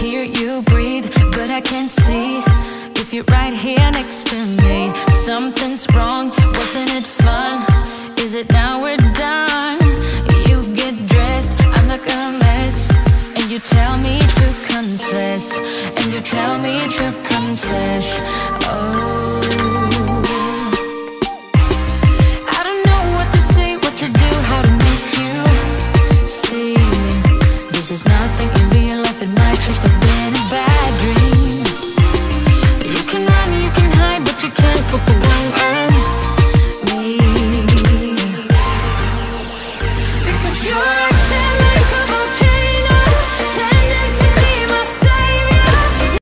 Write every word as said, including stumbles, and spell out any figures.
hear you breathe, but I can't see if you're right here next to me. Something's wrong, wasn't it fun? Is it now we're done?